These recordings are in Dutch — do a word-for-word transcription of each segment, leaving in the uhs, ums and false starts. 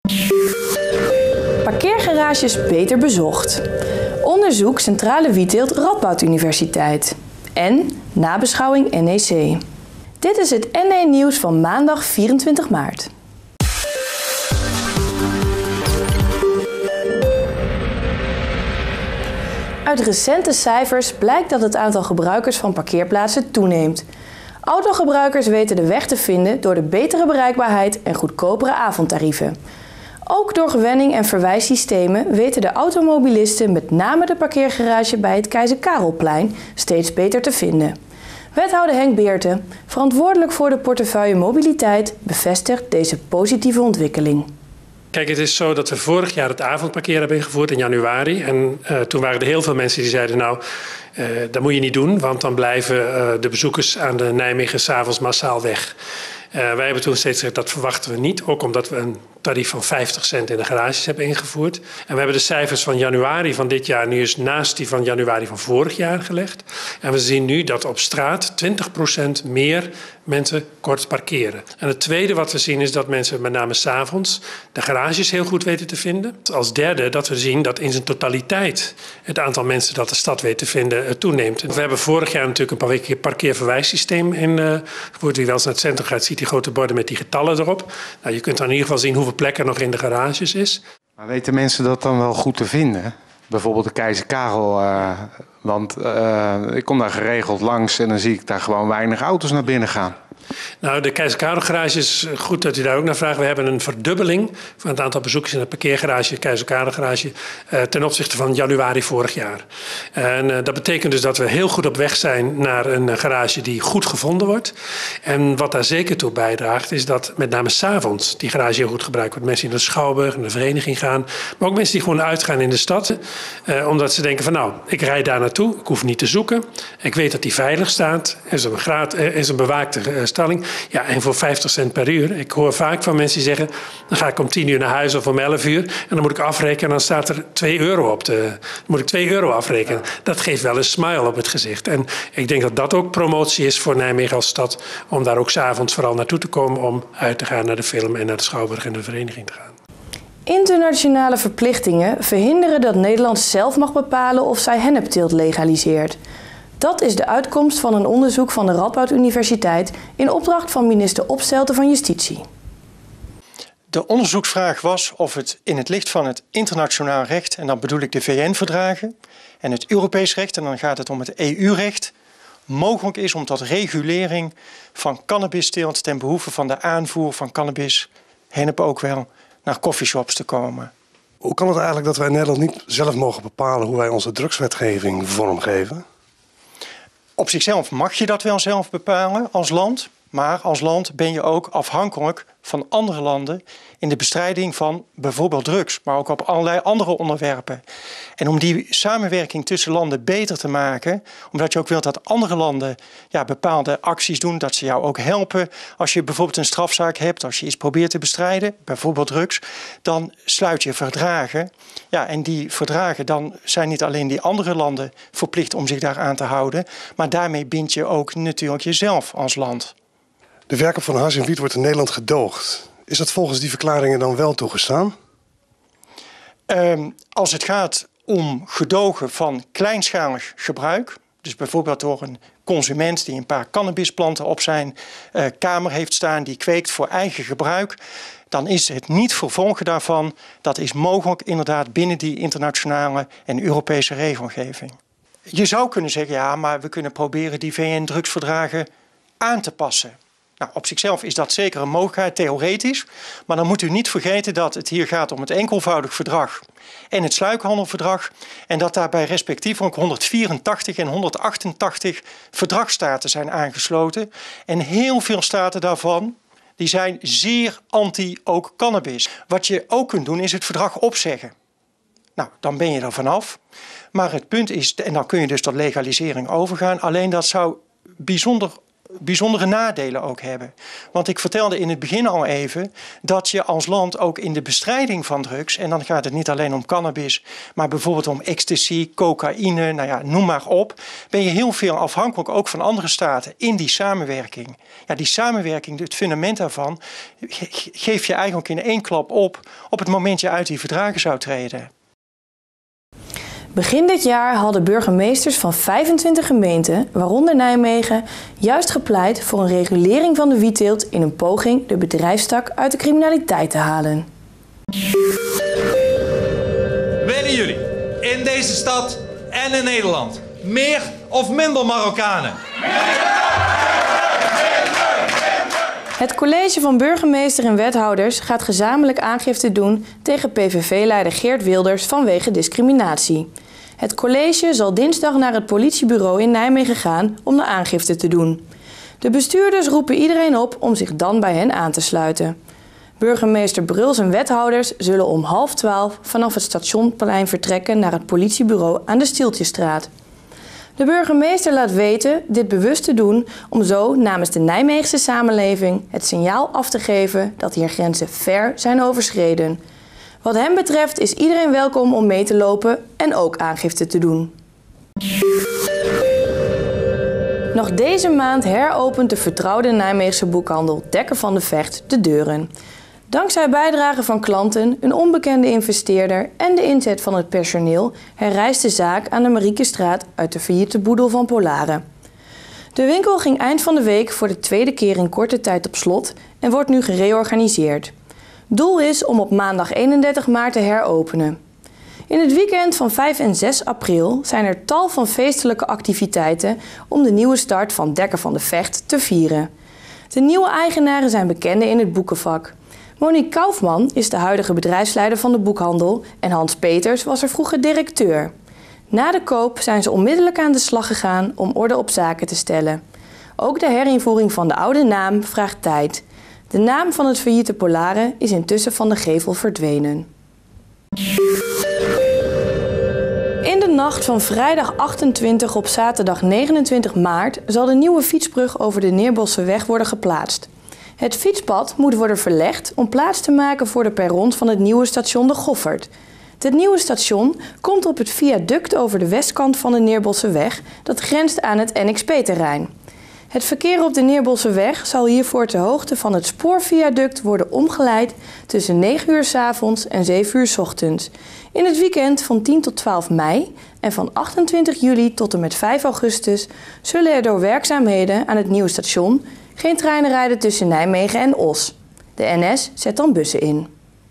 Parkeergarages beter bezocht. Onderzoek Centrale Wietteelt Radboud Universiteit. En nabeschouwing N E C. Dit is het N E Nieuws van maandag vierentwintig maart. Uit recente cijfers blijkt dat het aantal gebruikers van parkeerplaatsen toeneemt. Autogebruikers weten de weg te vinden door de betere bereikbaarheid en goedkopere avondtarieven. Ook door gewenning en verwijssystemen weten de automobilisten met name de parkeergarage bij het Keizer Karelplein steeds beter te vinden. Wethouder Henk Beerten, verantwoordelijk voor de portefeuille mobiliteit, bevestigt deze positieve ontwikkeling. Kijk, het is zo dat we vorig jaar het avondparkeer hebben ingevoerd in januari. En uh, toen waren er heel veel mensen die zeiden, nou, uh, dat moet je niet doen, want dan blijven uh, de bezoekers aan de Nijmegen 's avonds massaal weg. Uh, wij hebben toen steeds gezegd, dat verwachten we niet, ook omdat we een tarief van vijftig cent in de garages hebben ingevoerd. En we hebben de cijfers van januari van dit jaar nu eens naast die van januari van vorig jaar gelegd. En we zien nu dat op straat twintig procent meer mensen kort parkeren. En het tweede wat we zien is dat mensen met name 's avonds de garages heel goed weten te vinden. Als derde dat we zien dat in zijn totaliteit het aantal mensen dat de stad weet te vinden toeneemt. We hebben vorig jaar natuurlijk een parkeerverwijssysteem ingevoerd. Wie wel eens naar het centrum gaat ziet die grote borden met die getallen erop. Nou, je kunt dan in ieder geval zien hoeveel plekken nog in de garages is. Maar weten mensen dat dan wel goed te vinden? Bijvoorbeeld de Keizer Karel, uh, want uh, ik kom daar geregeld langs en dan zie ik daar gewoon weinig auto's naar binnen gaan. Nou, de Keizer Karel garage is goed dat u daar ook naar vraagt. We hebben een verdubbeling van het aantal bezoekers in het parkeergarage, Keizer Karel garage, uh, ten opzichte van januari vorig jaar. En uh, dat betekent dus dat we heel goed op weg zijn naar een garage die goed gevonden wordt. En wat daar zeker toe bijdraagt is dat met name 's avonds die garage heel goed gebruikt wordt. Mensen die naar de Schouwburg, naar de vereniging gaan, maar ook mensen die gewoon uitgaan in de stad. Uh, omdat ze denken van nou, ik rijd daar naartoe, ik hoef niet te zoeken. Ik weet dat die veilig staat, er is een, graad, er is een bewaakte uh, stalling. Ja, en voor vijftig cent per uur. Ik hoor vaak van mensen die zeggen, dan ga ik om tien uur naar huis of om elf uur. En dan moet ik afrekenen en dan staat er twee euro op. De, dan moet ik twee euro afrekenen. Dat geeft wel een smile op het gezicht. En ik denk dat dat ook promotie is voor Nijmegen als stad. Om daar ook 's avonds vooral naartoe te komen om uit te gaan naar de film en naar de Schouwburg en de vereniging te gaan. Internationale verplichtingen verhinderen dat Nederland zelf mag bepalen of zij hennepteelt legaliseert. Dat is de uitkomst van een onderzoek van de Radboud Universiteit in opdracht van minister Opstelten van Justitie. De onderzoeksvraag was of het in het licht van het internationaal recht, en dan bedoel ik de V N-verdragen, en het Europees recht, en dan gaat het om het E U-recht, mogelijk is om tot regulering van cannabisteelt ten behoeve van de aanvoer van cannabis, hennep ook wel, naar coffeeshops te komen. Hoe kan het eigenlijk dat wij in Nederland niet zelf mogen bepalen hoe wij onze drugswetgeving vormgeven? Op zichzelf mag je dat wel zelf bepalen als land, maar als land ben je ook afhankelijk van andere landen in de bestrijding van bijvoorbeeld drugs, maar ook op allerlei andere onderwerpen. En om die samenwerking tussen landen beter te maken, omdat je ook wilt dat andere landen ja, bepaalde acties doen, dat ze jou ook helpen. Als je bijvoorbeeld een strafzaak hebt, als je iets probeert te bestrijden, bijvoorbeeld drugs, dan sluit je verdragen. Ja, en die verdragen, dan zijn niet alleen die andere landen verplicht om zich daaraan te houden, maar daarmee bind je ook natuurlijk jezelf als land. De verkoop van hars en wiet wordt in Nederland gedoogd. Is dat volgens die verklaringen dan wel toegestaan? Um, als het gaat om gedogen van kleinschalig gebruik, dus bijvoorbeeld door een consument die een paar cannabisplanten op zijn uh, kamer heeft staan, die kweekt voor eigen gebruik, dan is het niet vervolgen daarvan. Dat is mogelijk inderdaad binnen die internationale en Europese regelgeving. Je zou kunnen zeggen, ja, maar we kunnen proberen die V N-drugsverdragen aan te passen. Nou, op zichzelf is dat zeker een mogelijkheid, theoretisch. Maar dan moet u niet vergeten dat het hier gaat om het enkelvoudig verdrag en het sluikhandelverdrag. En dat daarbij respectievelijk honderdvierentachtig en honderdachtentachtig verdragsstaten zijn aangesloten. En heel veel staten daarvan die zijn zeer anti ook cannabis. Wat je ook kunt doen is het verdrag opzeggen. Nou, dan ben je er vanaf. Maar het punt is, en dan kun je dus tot legalisering overgaan. Alleen dat zou bijzonder bijzondere nadelen ook hebben. Want ik vertelde in het begin al even dat je als land ook in de bestrijding van drugs, en dan gaat het niet alleen om cannabis, maar bijvoorbeeld om ecstasy, cocaïne, nou ja, noem maar op, ben je heel veel afhankelijk ook van andere staten in die samenwerking. Ja, die samenwerking, het fundament daarvan, geef je eigenlijk in één klap op op het moment je uit die verdragen zou treden. Begin dit jaar hadden burgemeesters van vijfentwintig gemeenten, waaronder Nijmegen, juist gepleit voor een regulering van de wietteelt in een poging de bedrijfstak uit de criminaliteit te halen. Willen jullie in deze stad en in Nederland meer of minder Marokkanen? Het college van burgemeester en wethouders gaat gezamenlijk aangifte doen tegen P V V-leider Geert Wilders vanwege discriminatie. Het college zal dinsdag naar het politiebureau in Nijmegen gaan om de aangifte te doen. De bestuurders roepen iedereen op om zich dan bij hen aan te sluiten. Burgemeester Bruls en wethouders zullen om half twaalf vanaf het Stationplein vertrekken naar het politiebureau aan de Stieltjestraat. De burgemeester laat weten dit bewust te doen om zo namens de Nijmeegse samenleving het signaal af te geven dat hier grenzen ver zijn overschreden. Wat hem betreft is iedereen welkom om mee te lopen en ook aangifte te doen. Nog deze maand heropent de vertrouwde Nijmeegse boekhandel Dekker van de Vecht de deuren. Dankzij bijdragen van klanten, een onbekende investeerder en de inzet van het personeel herrijst de zaak aan de Mariekestraat uit de failliete boedel van Polaren. De winkel ging eind van de week voor de tweede keer in korte tijd op slot en wordt nu gereorganiseerd. Doel is om op maandag eenendertig maart te heropenen. In het weekend van vijf en zes april zijn er tal van feestelijke activiteiten om de nieuwe start van Dekker van de Vecht te vieren. De nieuwe eigenaren zijn bekenden in het boekenvak. Monique Kaufman is de huidige bedrijfsleider van de boekhandel en Hans Peters was er vroeger directeur. Na de koop zijn ze onmiddellijk aan de slag gegaan om orde op zaken te stellen. Ook de herinvoering van de oude naam vraagt tijd. De naam van het failliete Polaren is intussen van de gevel verdwenen. In de nacht van vrijdag achtentwintig op zaterdag negenentwintig maart zal de nieuwe fietsbrug over de Neerbosseweg worden geplaatst. Het fietspad moet worden verlegd om plaats te maken voor de perrons van het nieuwe station De Goffert. Het nieuwe station komt op het viaduct over de westkant van de Neerbosseweg, dat grenst aan het N X P-terrein. Het verkeer op de Neerbosseweg zal hiervoor ter hoogte van het spoorviaduct worden omgeleid tussen negen uur 's avonds en zeven uur 's ochtends. In het weekend van tien tot twaalf mei en van achtentwintig juli tot en met vijf augustus zullen er door werkzaamheden aan het nieuwe station geen treinen rijden tussen Nijmegen en Os. De N S zet dan bussen in.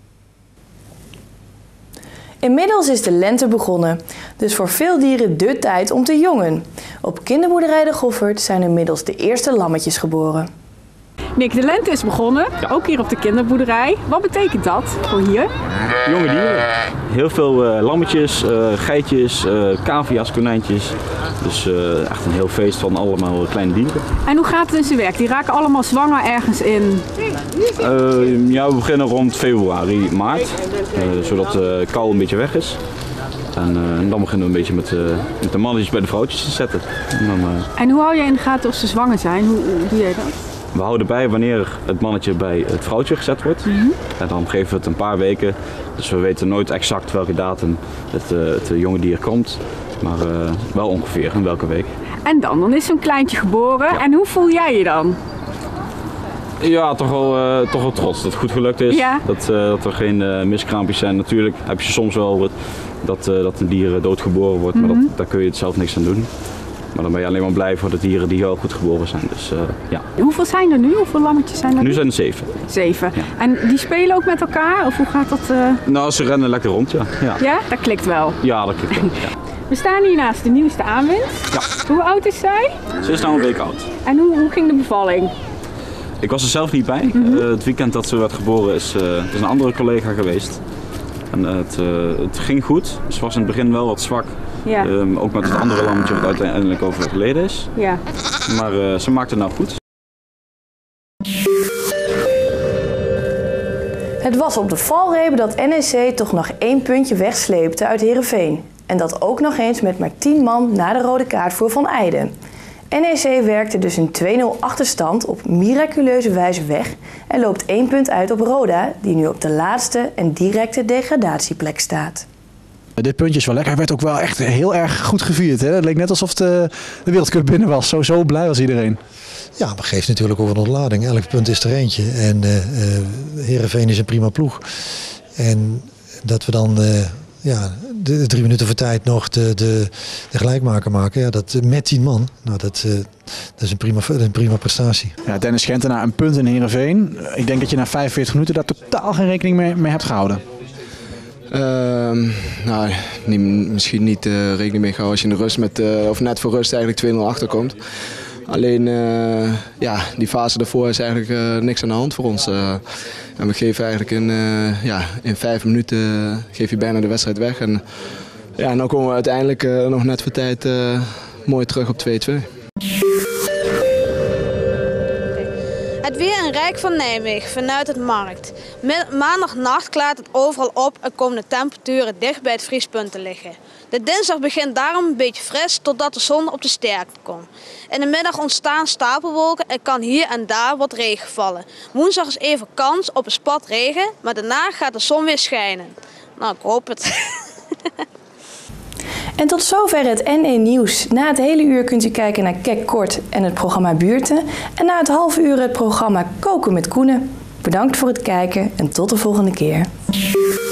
Inmiddels is de lente begonnen, dus voor veel dieren dé tijd om te jongen. Op kinderboerderij De Goffert zijn inmiddels de eerste lammetjes geboren. Nick, de lente is begonnen, ja. Ook hier op de kinderboerderij. Wat betekent dat voor hier? Jonge dieren. Heel veel uh, lammetjes, uh, geitjes, uh, cavia's, konijntjes. Dus uh, echt een heel feest van allemaal kleine dieren. En hoe gaat het in zijn werk? Die raken allemaal zwanger ergens in? Uh, ja, we beginnen rond februari, maart. Uh, zodat de kou een beetje weg is. En, uh, en dan beginnen we een beetje met, uh, met de mannetjes bij de vrouwtjes te zetten. En, dan, uh... en hoe hou je in de gaten of ze zwanger zijn? Hoe, hoe doe jij dat? We houden bij wanneer het mannetje bij het vrouwtje gezet wordt. Mm-hmm. En dan geven we het een paar weken. Dus we weten nooit exact welke datum het, uh, het jonge dier komt. Maar uh, wel ongeveer in welke week. En dan, dan is zo'n kleintje geboren. Ja. En hoe voel jij je dan? Ja, toch wel, uh, toch wel trots dat het goed gelukt is. Ja. Dat, uh, dat er geen uh, miskraampjes zijn. Natuurlijk heb je soms wel wat, dat, uh, dat een dier doodgeboren wordt. Mm-hmm. Maar dat, daar kun je het zelf niks aan doen. Maar dan ben je alleen maar blij voor de dieren die wel goed geboren zijn. Dus, uh, ja. Hoeveel zijn er nu? Hoeveel lammetjes zijn er nu? Nu zijn er zeven. Zeven. Ja. En die spelen ook met elkaar? Of hoe gaat dat? Uh... Nou, ze rennen lekker rond, ja. Ja, ja? Dat klikt wel? Ja, dat klikt wel. Ja. We staan hier naast de nieuwste aanwinst. Ja. Hoe oud is zij? Ze is nu een week oud. En hoe, hoe ging de bevalling? Ik was er zelf niet bij. Mm-hmm. uh, het weekend dat ze werd geboren is, uh, is een andere collega geweest. En, uh, het, uh, het ging goed. Ze was in het begin wel wat zwak. Ja. Um, ook met het andere lammetje wat uiteindelijk overleden is. Ja. Maar uh, ze maakte het nou goed. Het was op de valreep dat N E C toch nog één puntje wegsleepte uit Heerenveen. En dat ook nog eens met maar tien man na de rode kaart voor Van Eijden. N E C werkte dus een twee nul achterstand op miraculeuze wijze weg en loopt één punt uit op Roda, die nu op de laatste en directe degradatieplek staat. Dit puntje is wel lekker. Hij werd ook wel echt heel erg goed gevierd. Hè? Het leek net alsof de, de Wereldcup binnen was. Zo, zo blij was iedereen. Ja, maar geeft natuurlijk ook een ontlading. Elk punt is er eentje. En uh, uh, Heerenveen is een prima ploeg. En dat we dan uh, ja, de, de drie minuten voor tijd nog de, de, de gelijkmaker maken. Ja, dat, met tien man. Nou, dat, uh, dat is een prima, een prima prestatie. Ja, Dennis Gentenaar, een punt in Heerenveen. Ik denk dat je na vijfenveertig minuten daar totaal geen rekening mee, mee hebt gehouden. Uh, nou, niet, misschien niet uh, rekening mee gehouden als je in de rust met, uh, of net voor rust eigenlijk twee nul achterkomt. Alleen uh, ja, die fase daarvoor is eigenlijk uh, niks aan de hand voor ons. Uh, en we geven eigenlijk in, uh, ja, in vijf minuten uh, geef je bijna de wedstrijd weg. En ja, nu komen we uiteindelijk uh, nog net voor tijd uh, mooi terug op twee twee. Het weer in Rijk van Nijmegen vanuit het markt. Maandagnacht klaart het overal op en komen de temperaturen dicht bij het vriespunt te liggen. De dinsdag begint daarom een beetje fris totdat de zon op de sterkte komt. In de middag ontstaan stapelwolken en kan hier en daar wat regen vallen. Woensdag is even kans op een spat regen, maar daarna gaat de zon weer schijnen. Nou, ik hoop het. En tot zover het N één Nieuws. Na het hele uur kunt u kijken naar Kek Kort en het programma Buurten. En na het halve uur het programma Koken met Koenen. Bedankt voor het kijken en tot de volgende keer.